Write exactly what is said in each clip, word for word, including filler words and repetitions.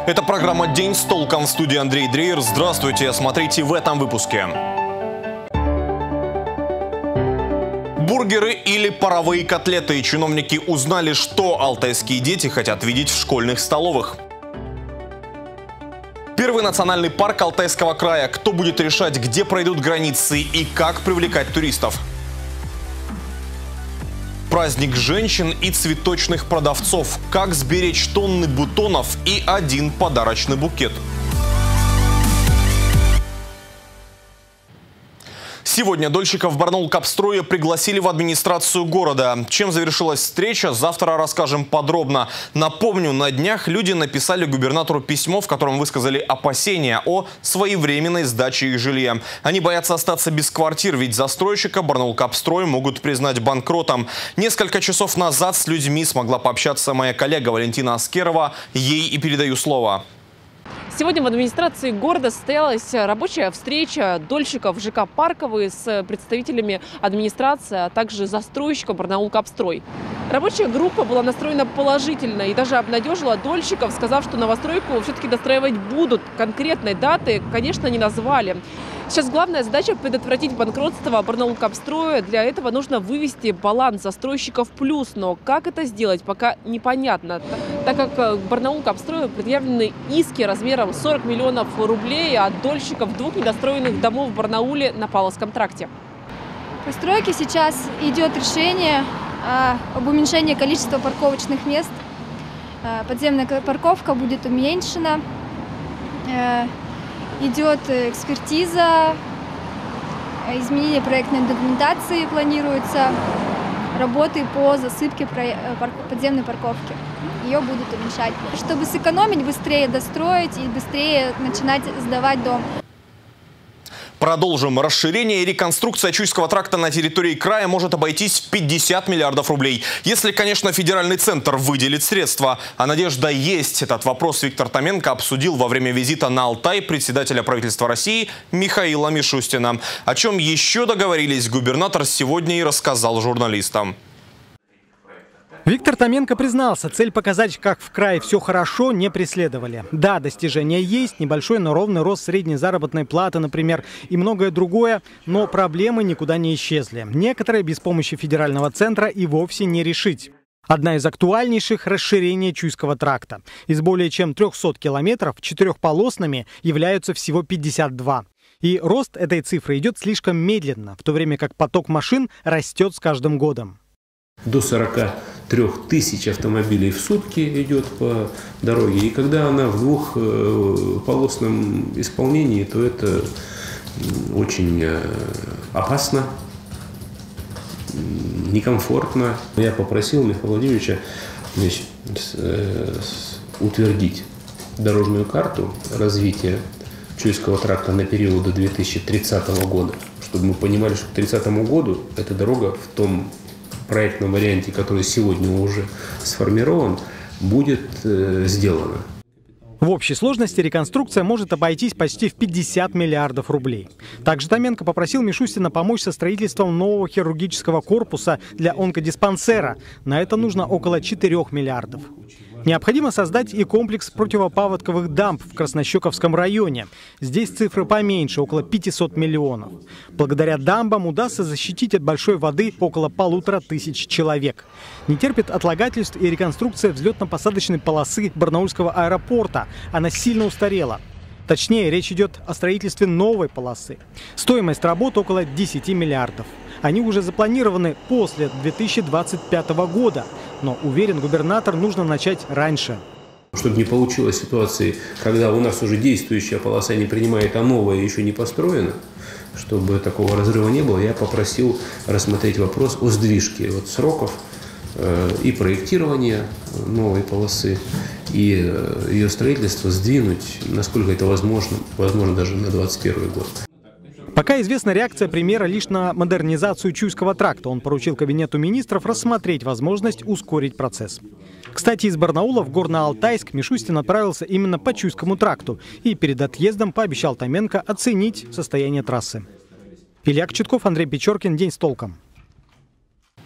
Это программа «День с толком», в студии Андрей Дрейер. Здравствуйте, смотрите в этом выпуске. Бургеры или паровые котлеты. Чиновники узнали, что алтайские дети хотят видеть в школьных столовых. Первый национальный парк Алтайского края. Кто будет решать, где пройдут границы и как привлекать туристов? Праздник женщин и цветочных продавцов. Как сберечь тонны бутонов и один подарочный букет. Сегодня дольщиков Барнаул-Капстроя пригласили в администрацию города. Чем завершилась встреча, завтра расскажем подробно. Напомню, на днях люди написали губернатору письмо, в котором высказали опасения о своевременной сдаче их жилья. Они боятся остаться без квартир, ведь застройщика Барнаул-Капстрой могут признать банкротом. Несколько часов назад с людьми смогла пообщаться моя коллега Валентина Аскерова. Ей и передаю слово. Сегодня в администрации города состоялась рабочая встреча дольщиков ЖК «Парковый» с представителями администрации, а также застройщика Барнаул-Капстрой. Рабочая группа была настроена положительно и даже обнадежила дольщиков, сказав, что новостройку все-таки достраивать будут. Конкретной даты, конечно, не назвали. Сейчас главная задача – предотвратить банкротство Барнаул-Капстроя. Для этого нужно вывести баланс застройщиков в плюс. Но как это сделать, пока непонятно, так как Барнаул-Капстрою предъявлены иски размером сорок миллионов рублей от дольщиков двух недостроенных домов в Барнауле на Павловском тракте. В стройке сейчас идет решение об уменьшении количества парковочных мест. Подземная парковка будет уменьшена. Идет экспертиза, изменение проектной документации планируется, работы по засыпке подземной парковки. Ее будут уменьшать, чтобы сэкономить, быстрее достроить и быстрее начинать сдавать дом. Продолжим. Расширение и реконструкция Чуйского тракта на территории края может обойтись в пятьдесят миллиардов рублей. Если, конечно, федеральный центр выделит средства. А надежда есть. Этот вопрос Виктор Томенко обсудил во время визита на Алтай председателя правительства России Михаила Мишустина. О чем еще договорились, губернатор сегодня и рассказал журналистам. Виктор Томенко признался, цель показать, как в крае все хорошо, не преследовали. Да, достижения есть, небольшой, но ровный рост средней заработной платы, например, и многое другое, но проблемы никуда не исчезли. Некоторые без помощи федерального центра и вовсе не решить. Одна из актуальнейших – расширение Чуйского тракта. Из более чем трёхсот километров четырехполосными являются всего пятьдесят два. И рост этой цифры идет слишком медленно, в то время как поток машин растет с каждым годом. До сорока трёх тысяч автомобилей в сутки идет по дороге. И когда она в двухполосном исполнении, то это очень опасно, некомфортно. Я попросил Михаила Владимировича, значит, утвердить дорожную карту развития Чуйского тракта на период до две тысячи тридцатого года, чтобы мы понимали, что к тридцатому году эта дорога в том проектном варианте, который сегодня уже сформирован, будет э, сделана. В общей сложности реконструкция может обойтись почти в пятьдесят миллиардов рублей. Также Томенко попросил Мишустина помочь со строительством нового хирургического корпуса для онкодиспансера. На это нужно около четырёх миллиардов. Необходимо создать и комплекс противопаводковых дамб в Краснощековском районе. Здесь цифры поменьше, около пятисот миллионов. Благодаря дамбам удастся защитить от большой воды около полутора тысяч человек. Не терпит отлагательств и реконструкция взлетно-посадочной полосы Барнаульского аэропорта. Она сильно устарела. Точнее, речь идет о строительстве новой полосы. Стоимость работ около десяти миллиардов. Они уже запланированы после две тысячи двадцать пятого года. Но, уверен губернатор, нужно начать раньше. Чтобы не получилось ситуации, когда у нас уже действующая полоса не принимает, а новая еще не построена, чтобы такого разрыва не было, я попросил рассмотреть вопрос о сдвижке вот сроков э, и проектирования новой полосы, и э, ее строительство сдвинуть, насколько это возможно, возможно даже на двадцать первый год. Пока известна реакция премьера лишь на модернизацию Чуйского тракта. Он поручил кабинету министров рассмотреть возможность ускорить процесс. Кстати, из Барнаула в Горно-Алтайск Мишустин отправился именно по Чуйскому тракту и перед отъездом пообещал Томенко оценить состояние трассы. Илья Кочетков, Андрей Печоркин. День с толком.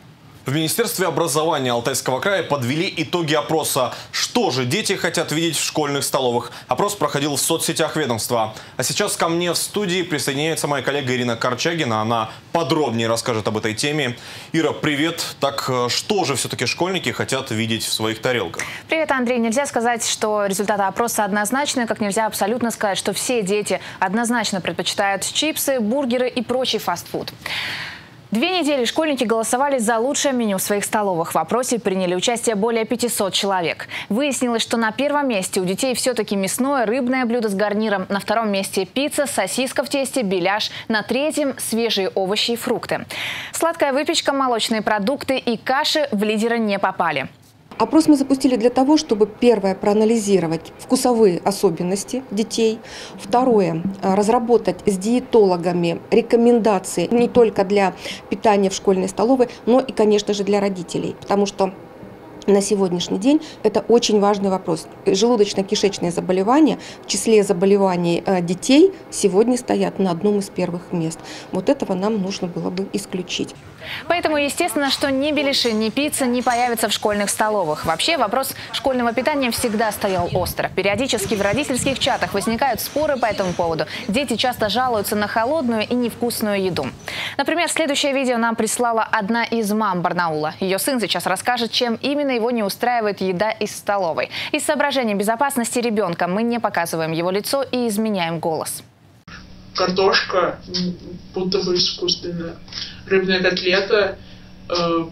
В Министерстве образования Алтайского края подвели итоги опроса. Что же дети хотят видеть в школьных столовых? Опрос проходил в соцсетях ведомства. А сейчас ко мне в студии присоединяется моя коллега Ирина Корчагина. Она подробнее расскажет об этой теме. Ира, привет. Так что же все-таки школьники хотят видеть в своих тарелках? Привет, Андрей. Нельзя сказать, что результаты опроса однозначны, как нельзя абсолютно сказать, что все дети однозначно предпочитают чипсы, бургеры и прочий фастфуд. Две недели школьники голосовали за лучшее меню в своих столовых. В опросе приняли участие более пятисот человек. Выяснилось, что на первом месте у детей все-таки мясное, рыбное блюдо с гарниром. На втором месте пицца, сосиска в тесте, беляш. На третьем – свежие овощи и фрукты. Сладкая выпечка, молочные продукты и каши в лидеры не попали. Опрос мы запустили для того, чтобы, первое, проанализировать вкусовые особенности детей. Второе, разработать с диетологами рекомендации не только для питания в школьной столовой, но и, конечно же, для родителей. Потому что на сегодняшний день это очень важный вопрос. Желудочно-кишечные заболевания в числе заболеваний детей сегодня стоят на одном из первых мест. Вот этого нам нужно было бы исключить. Поэтому, естественно, что ни беляши, ни пицца не появятся в школьных столовых. Вообще, вопрос школьного питания всегда стоял остро. Периодически в родительских чатах возникают споры по этому поводу. Дети часто жалуются на холодную и невкусную еду. Например, следующее видео нам прислала одна из мам Барнаула. Ее сын сейчас расскажет, чем именно его не устраивает еда из столовой. Из соображений безопасности ребенка мы не показываем его лицо и изменяем голос. Картошка будто бы искусственная. Рыбная котлета, э,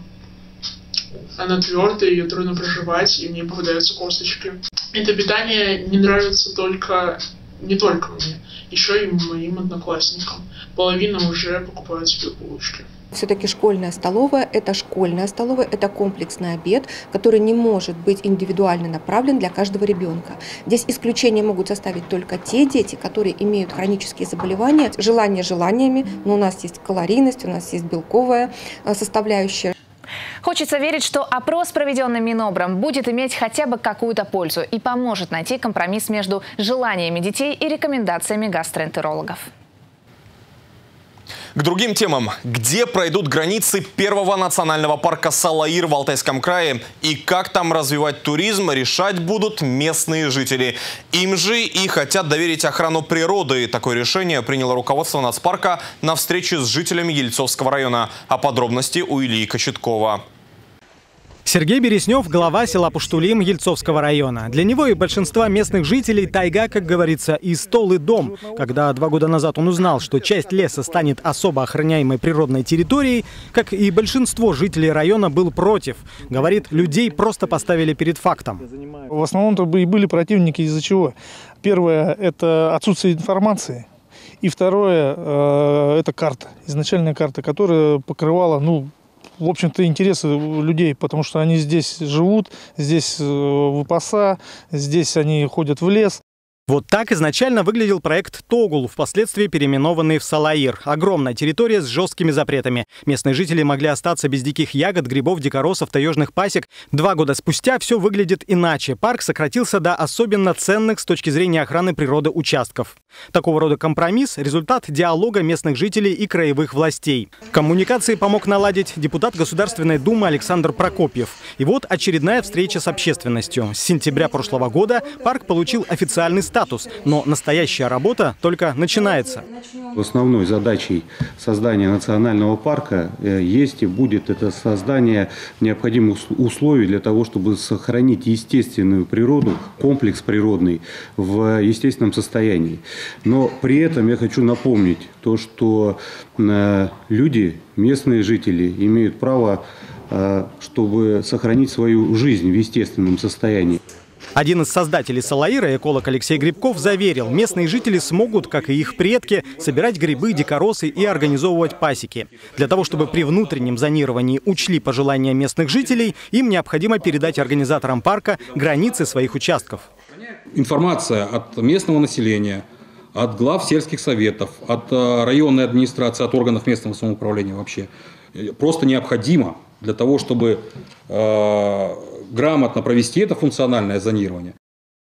она твердая, ее трудно проживать, и мне попадаются косточки. Это питание не нравится только, не только мне, еще и моим одноклассникам. Половина уже покупают себе булочки. Все-таки школьная столовая – это школьная столовая, это комплексный обед, который не может быть индивидуально направлен для каждого ребенка. Здесь исключения могут составить только те дети, которые имеют хронические заболевания. Желания желаниями, но у нас есть калорийность, у нас есть белковая составляющая. Хочется верить, что опрос, проведенный Минобром, будет иметь хотя бы какую-то пользу и поможет найти компромисс между желаниями детей и рекомендациями гастроэнтерологов. К другим темам. Где пройдут границы первого национального парка Салаир в Алтайском крае и как там развивать туризм, решать будут местные жители. Им же и хотят доверить охрану природы. Такое решение приняло руководство нацпарка на встрече с жителями Ельцовского района. А подробности у Ильи Кочеткова. Сергей Береснев – глава села Пуштулим Ельцовского района. Для него и большинства местных жителей тайга, как говорится, и стол, и дом. Когда два года назад он узнал, что часть леса станет особо охраняемой природной территорией, как и большинство жителей района, был против. Говорит, людей просто поставили перед фактом. В основном-то и были противники из-за чего? Первое – это отсутствие информации. И второе – это карта, изначальная карта, которая покрывала, ну, в общем-то, интересы людей, потому что они здесь живут, здесь выпаса, здесь они ходят в лес. Вот так изначально выглядел проект Тогул, впоследствии переименованный в Салаир. Огромная территория с жесткими запретами. Местные жители могли остаться без диких ягод, грибов, дикоросов, таежных пасек. Два года спустя все выглядит иначе. Парк сократился до особенно ценных с точки зрения охраны природы участков. Такого рода компромисс – результат диалога местных жителей и краевых властей. Коммуникации помог наладить депутат Государственной Думы Александр Прокопьев. И вот очередная встреча с общественностью. С сентября прошлого года парк получил официальный статус. Статус, но настоящая работа только начинается. Основной задачей создания национального парка есть и будет это создание необходимых условий для того, чтобы сохранить естественную природу, комплекс природный в естественном состоянии. Но при этом я хочу напомнить то, что люди, местные жители, имеют право, чтобы сохранить свою жизнь в естественном состоянии. Один из создателей Салаира, эколог Алексей Грибков, заверил, местные жители смогут, как и их предки, собирать грибы, дикоросы и организовывать пасеки. Для того, чтобы при внутреннем зонировании учли пожелания местных жителей, им необходимо передать организаторам парка границы своих участков. Информация от местного населения, от глав сельских советов, от районной администрации, от органов местного самоуправления вообще просто необходима для того, чтобы э, грамотно провести это функциональное зонирование.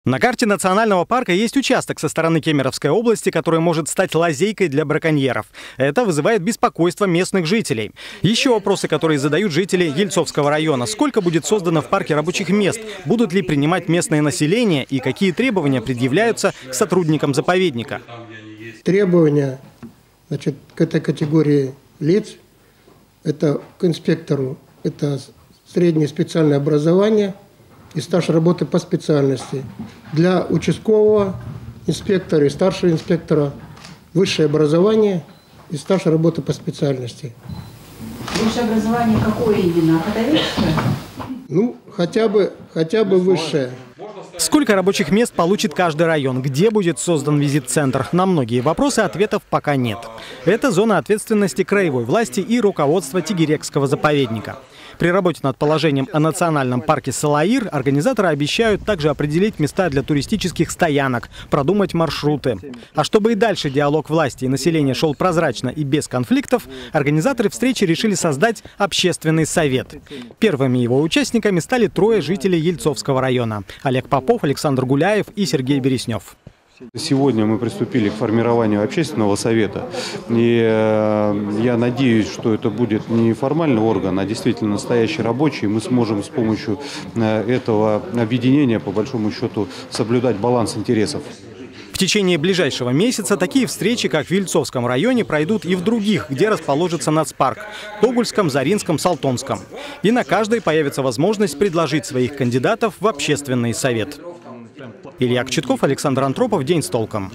На карте национального парка есть участок со стороны Кемеровской области, который может стать лазейкой для браконьеров. Это вызывает беспокойство местных жителей. Еще вопросы, которые задают жители Ельцовского района. Сколько будет создано в парке рабочих мест? Будут ли принимать местное население? И какие требования предъявляются к сотрудникам заповедника? Требования, значит, к этой категории лиц, это к инспектору, это среднее специальное образование и стаж работы по специальности. Для участкового инспектора и старшего инспектора высшее образование и стаж работы по специальности. Высшее образование какое именно? Академическое? Ну, хотя бы, хотя бы высшее. Сколько рабочих мест получит каждый район? Где будет создан визит-центр? На многие вопросы ответов пока нет. Это зона ответственности краевой власти и руководства Тегерекского заповедника. При работе над положением о национальном парке Салаир организаторы обещают также определить места для туристических стоянок, продумать маршруты. А чтобы и дальше диалог власти и населения шел прозрачно и без конфликтов, организаторы встречи решили создать общественный совет. Первыми его участниками стали трое жителей Ельцовского района – Олег Попов, Александр Гуляев и Сергей Береснев. Сегодня мы приступили к формированию общественного совета. И э, я надеюсь, что это будет не формальный орган, а действительно настоящий рабочий. Мы сможем с помощью э, этого объединения, по большому счету, соблюдать баланс интересов. В течение ближайшего месяца такие встречи, как в Ельцовском районе, пройдут и в других, где расположится нацпарк – Тогульском, Заринском, Салтонском. И на каждой появится возможность предложить своих кандидатов в общественный совет. Илья Кочетков, Александр Антропов. День с толком.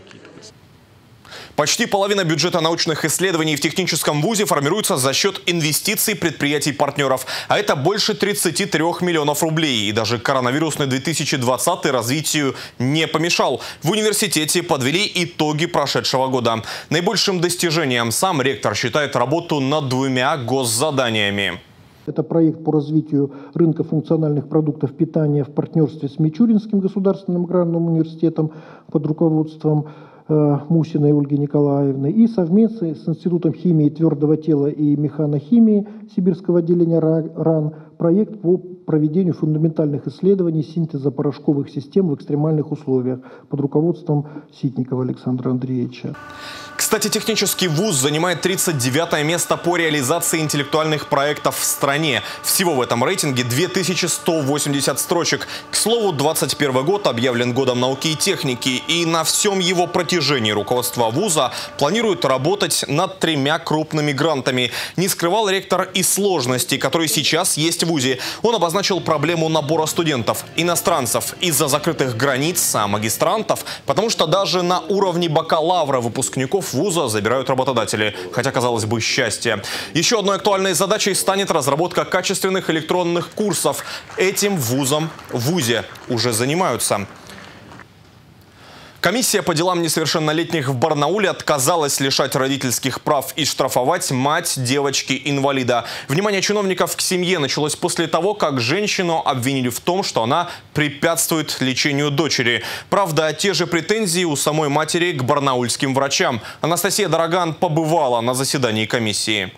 Почти половина бюджета научных исследований в техническом вузе формируется за счет инвестиций предприятий-партнеров. А это больше тридцати трёх миллионов рублей. И даже коронавирусный две тысячи двадцатый развитию не помешал. В университете подвели итоги прошедшего года. Наибольшим достижением сам ректор считает работу над двумя госзаданиями. Это проект по развитию рынка функциональных продуктов питания в партнерстве с Мичуринским государственным аграрным университетом под руководством э, Мусиной Ольги Николаевны и совместно с Институтом химии твердого тела и механохимии Сибирского отделения РАН проект по проведению фундаментальных исследований синтеза порошковых систем в экстремальных условиях под руководством Ситникова Александра Андреевича. Кстати, технический вуз занимает тридцать девятое место по реализации интеллектуальных проектов в стране. Всего в этом рейтинге две тысячи сто восемьдесят строчек. К слову, двадцать первый год объявлен годом науки и техники. И на всем его протяжении руководство вуза планирует работать над тремя крупными грантами. Не скрывал ректор и сложности, которые сейчас есть в вузе. Он обозначил проблему набора студентов, иностранцев из-за закрытых границ, а магистрантов, потому что даже на уровне бакалавра выпускников вуза забирают работодатели. Хотя, казалось бы, счастье. Еще одной актуальной задачей станет разработка качественных электронных курсов. Этим вузом в вузе уже занимаются. Комиссия по делам несовершеннолетних в Барнауле отказалась лишать родительских прав и штрафовать мать девочки-инвалида. Внимание чиновников к семье началось после того, как женщину обвинили в том, что она препятствует лечению дочери. Правда, те же претензии у самой матери к барнаульским врачам. Анастасия Дороган побывала на заседании комиссии.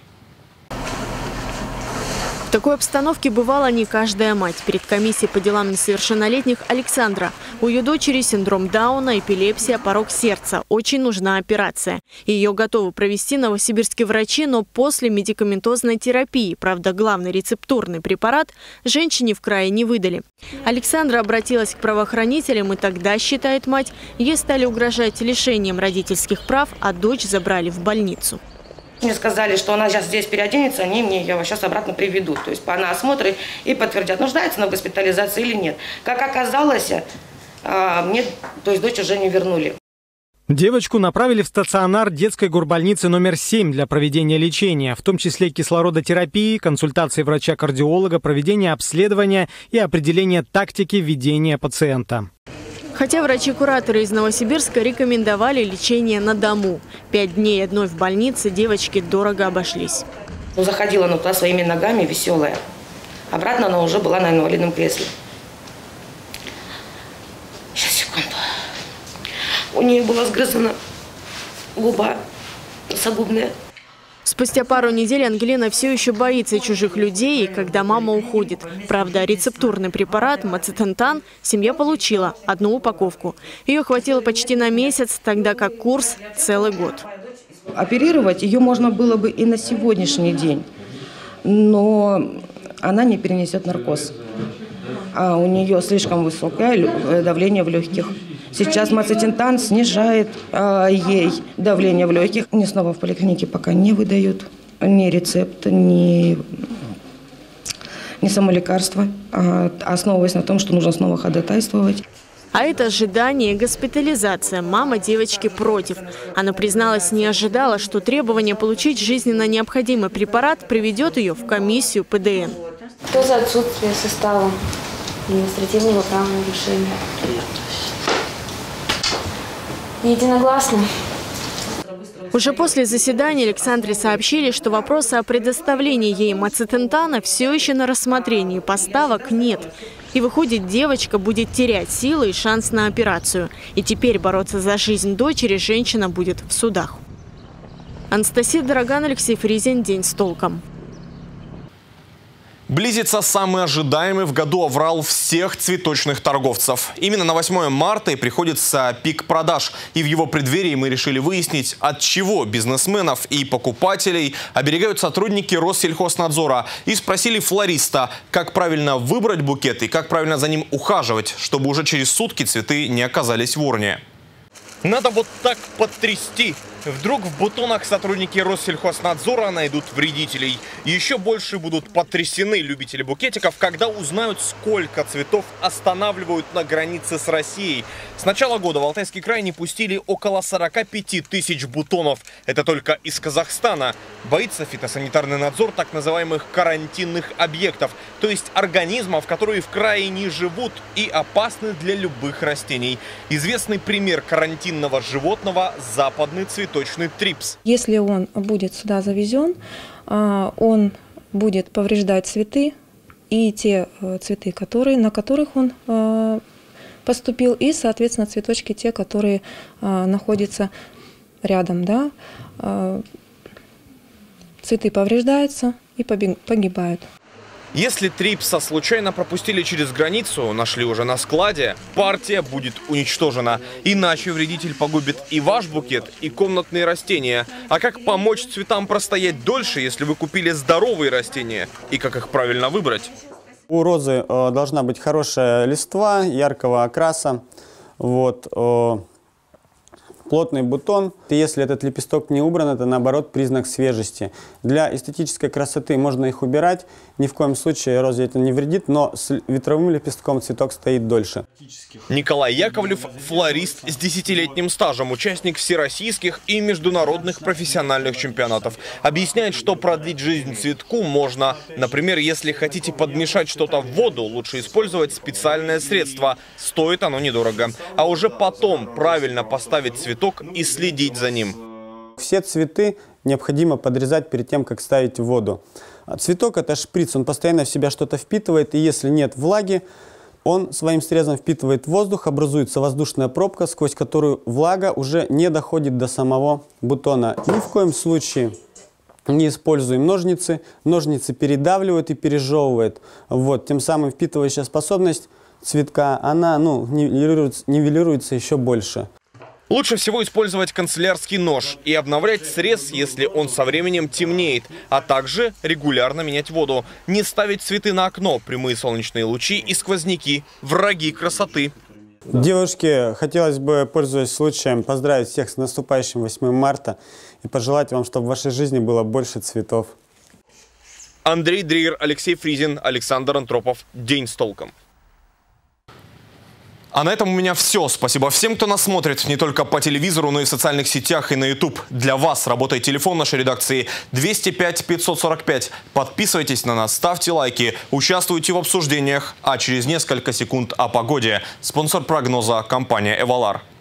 В такой обстановке бывала не каждая мать. Перед комиссией по делам несовершеннолетних Александра. У ее дочери синдром Дауна, эпилепсия, порок сердца. Очень нужна операция. Ее готовы провести новосибирские врачи, но после медикаментозной терапии. Правда, главный рецептурный препарат женщине в крае не выдали. Александра обратилась к правоохранителям, и тогда, считает мать, ей стали угрожать лишением родительских прав, а дочь забрали в больницу. Мне сказали, что она сейчас здесь переоденется, они мне ее сейчас обратно приведут. То есть на осмотры и подтвердят, нуждается она в госпитализации или нет. Как оказалось, мне, то есть дочь уже не вернули. Девочку направили в стационар детской горбольницы номер семь для проведения лечения, в том числе кислородотерапии, консультации врача-кардиолога, проведения обследования и определения тактики ведения пациента. Хотя врачи-кураторы из Новосибирска рекомендовали лечение на дому. Пять дней одной в больнице девочке дорого обошлись. Ну, заходила она туда своими ногами, веселая. Обратно она уже была на инвалидном кресле. Сейчас, секунду. У нее была сгрызана губа носогубная. Спустя пару недель Ангелина все еще боится чужих людей, когда мама уходит. Правда, рецептурный препарат мацетентан семья получила одну упаковку. Ее хватило почти на месяц, тогда как курс целый год. Оперировать ее можно было бы и на сегодняшний день, но она не перенесет наркоз. А у нее слишком высокое давление в легких. Сейчас мацетентан снижает а, ей давление в легких. Мне снова в поликлинике пока не выдают ни рецепт, ни, ни само лекарство, а, основываясь на том, что нужно снова ходатайствовать. А это ожидание и госпитализация. Мама девочки против. Она призналась, не ожидала, что требование получить жизненно необходимый препарат приведет ее в комиссию Пэ Дэ Эн. Кто за отсутствие состава административного правонарушения? Единогласно. Уже после заседания Александре сообщили, что вопроса о предоставлении ей мацетентана все еще на рассмотрении, поставок нет. И выходит, девочка будет терять силы и шанс на операцию. И теперь бороться за жизнь дочери женщина будет в судах. Анастасия Дороган, Алексей Фризин. День с толком. Близится самый ожидаемый в году аврал всех цветочных торговцев. Именно на восьмое марта и приходится пик продаж. И в его преддверии мы решили выяснить, от чего бизнесменов и покупателей оберегают сотрудники Россельхознадзора. И спросили флориста, как правильно выбрать букет и как правильно за ним ухаживать, чтобы уже через сутки цветы не оказались в урне. Надо вот так потрясти. Вдруг в бутонах сотрудники Россельхознадзора найдут вредителей. Еще больше будут потрясены любители букетиков, когда узнают, сколько цветов останавливают на границе с Россией. С начала года в Алтайский край не пустили около сорока пяти тысяч бутонов. Это только из Казахстана. Боится фитосанитарный надзор так называемых карантинных объектов, то есть организмов, которые в крае не живут и опасны для любых растений. Известный пример карантинного животного – западный цветочный трипс. Если он будет сюда завезен, он будет повреждать цветы и те цветы, которые, на которых он поступил, и, соответственно, цветочки те, которые находятся рядом. Да? Цветы повреждаются и погибают. Если трипса случайно пропустили через границу, нашли уже на складе, партия будет уничтожена. Иначе вредитель погубит и ваш букет, и комнатные растения. А как помочь цветам простоять дольше, если вы купили здоровые растения? И как их правильно выбрать? У розы э, должна быть хорошая листва, яркого окраса. Вот, э, плотный бутон. И если этот лепесток не убран, это наоборот признак свежести. Для эстетической красоты можно их убирать. Ни в коем случае розе это не вредит, но с ветровым лепестком цветок стоит дольше. Николай Яковлев – флорист с десятилетним стажем, участник всероссийских и международных профессиональных чемпионатов. Объясняет, что продлить жизнь цветку можно. Например, если хотите подмешать что-то в воду, лучше использовать специальное средство. Стоит оно недорого. А уже потом правильно поставить цветок и следить за ним. Все цветы необходимо подрезать перед тем, как ставить в воду. Цветок – это шприц, он постоянно в себя что-то впитывает, и если нет влаги, он своим срезом впитывает воздух, образуется воздушная пробка, сквозь которую влага уже не доходит до самого бутона. Ни в коем случае не используем ножницы. Ножницы передавливают и пережевывают. Вот, тем самым впитывающая способность цветка, она ну, нивелируется, нивелируется еще больше. Лучше всего использовать канцелярский нож и обновлять срез, если он со временем темнеет, а также регулярно менять воду. Не ставить цветы на окно, прямые солнечные лучи и сквозняки – враги красоты. Девушки, хотелось бы, пользуясь случаем, поздравить всех с наступающим восьмым марта и пожелать вам, чтобы в вашей жизни было больше цветов. Андрей Дригер, Алексей Фризин, Александр Антропов. День с толком. А на этом у меня все. Спасибо всем, кто нас смотрит не только по телевизору, но и в социальных сетях и на YouTube. Для вас работает телефон нашей редакции двести пять пятьсот сорок пять. Подписывайтесь на нас, ставьте лайки, участвуйте в обсуждениях. А через несколько секунд о погоде. Спонсор прогноза – компания «Эвалар».